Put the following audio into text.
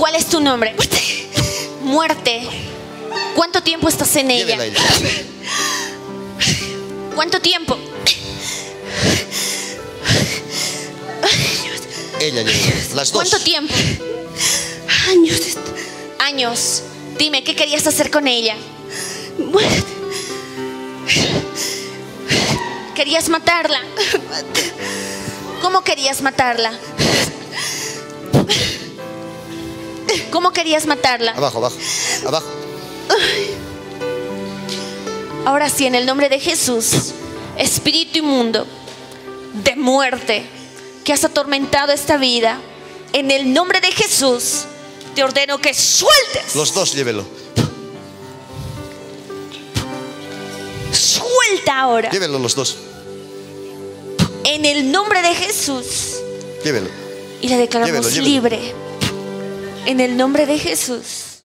¿Cuál es tu nombre? Muerte. ¿Cuánto tiempo estás en ella? Llévela ella. ¿Cuánto tiempo? Ella llévela. Las dos. ¿Cuánto tiempo? Años. Años. Dime, ¿qué querías hacer con ella? Muerte. ¿Querías matarla? ¿Cómo querías matarla? ¿Cómo querías matarla? Abajo, abajo. Abajo. Ahora sí, en el nombre de Jesús, espíritu inmundo de muerte que has atormentado esta vida, en el nombre de Jesús te ordeno que sueltes. Los dos llévelo. Suelta ahora. Llévelo los dos. En el nombre de Jesús. Llévelo. Y la declaramos Llévelo. libre. En el nombre de Jesús.